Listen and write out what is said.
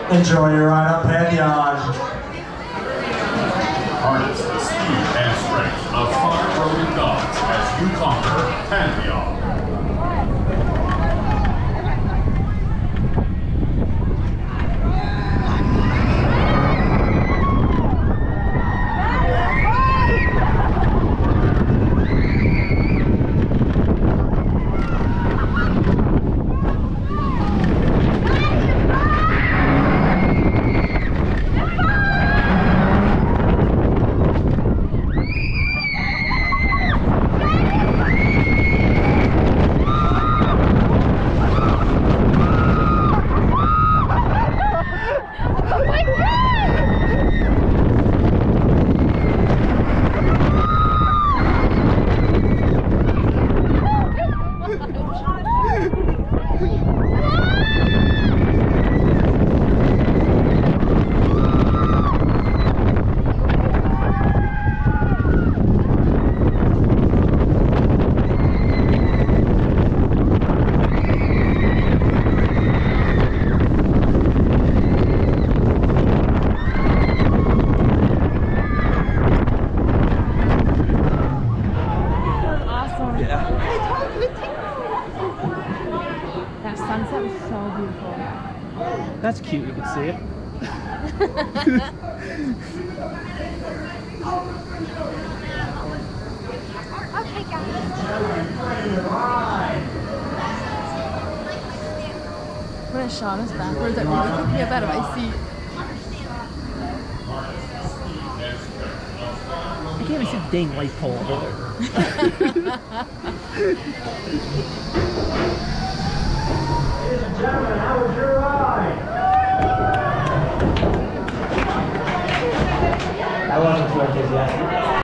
Enjoy your ride on Pantheon. Harness the speed and strength of 5 rolling dogs as you conquer Pantheon. That sunset was so beautiful. That's cute, you can see it. Okay, guys. When it shot us backwards, that really took me up out of my seat. I can't even see the dang light pole over there. Ladies and gentlemen, how was your ride? That wasn't too enthusiastic.